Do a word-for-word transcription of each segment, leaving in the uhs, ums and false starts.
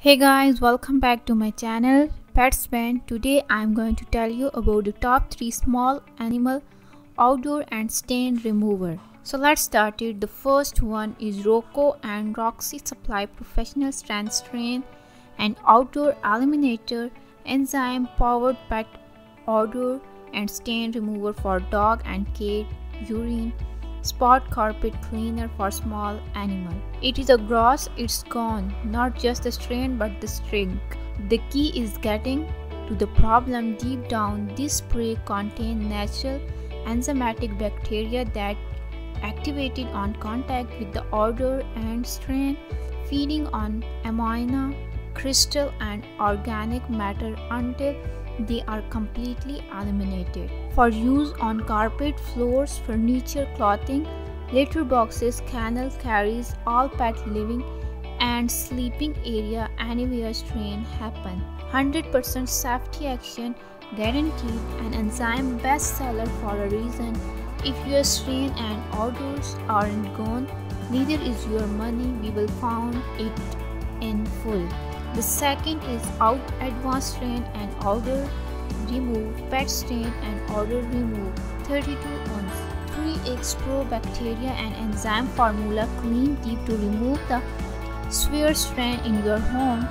Hey guys, welcome back to my channel Petsman. Today I'm going to tell you about the top three small animal outdoor and stain remover. So let's start it. The first one is Rocco and Roxy Supply Professional Strength Stain and Outdoor Eliminator Enzyme Powered Pet Odor and Stain Remover for dog and cat urine spot carpet cleaner for small animal. It is a gross, it's gone, not just the strain but the shrink. The key is getting to the problem deep down. This spray contains natural enzymatic bacteria that activated on contact with the odor and strain, feeding on amino, crystal and organic matter until they are completely eliminated. For use on carpet, floors, furniture, clothing, litter boxes, kennel, carries, all pet living and sleeping area anywhere strain happen. one hundred percent safety action guaranteed, an enzyme bestseller for a reason. If your strain and odors aren't gone, neither is your money. We will found it in full. The second is out advanced strain and odor remove pet stain and odor remove thirty-two ounce three x Pro bacteria and enzyme formula clean deep to remove the severe strain in your home.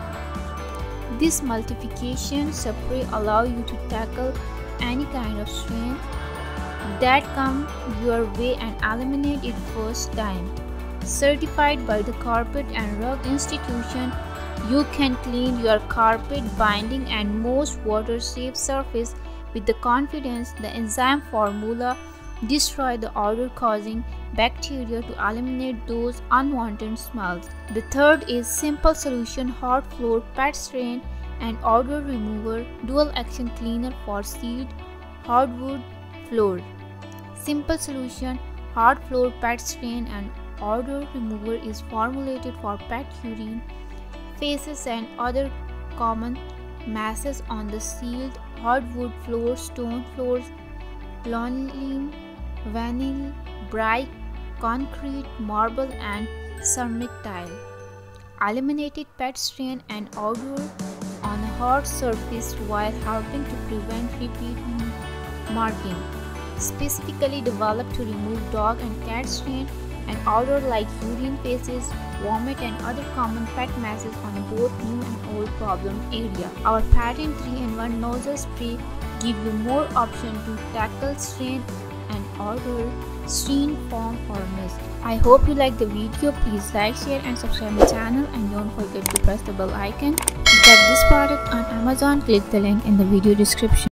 This multiplication spray allow you to tackle any kind of strain that come your way and eliminate it first time. Certified by the Carpet and Rug Institution, you can clean your carpet, binding and most water-safe surface with the confidence. The enzyme formula destroy the odor-causing bacteria to eliminate those unwanted smells. The third is Simple Solution Hard Floor Pet Stain and Odor Remover Dual Action Cleaner for Seed Hardwood Floor. Simple Solution Hard Floor Pet Stain and Odor Remover is formulated for pet urine, faces and other common masses on the sealed hardwood floors, stone floors, linoleum, vinyl, brick, concrete, marble and ceramic tile. Eliminated pet stain and odor on a hard surface while helping to prevent repeat marking. Specifically developed to remove dog and cat stain and odor like urine, faces, vomit and other common pet masses on both new and old problem area. Our patent three in one nozzle spray give you more option to tackle stain and odor, stain, foam or mist. I hope you like the video. Please like, share and subscribe my channel and don't forget to press the bell icon. To get this product on Amazon, click the link in the video description.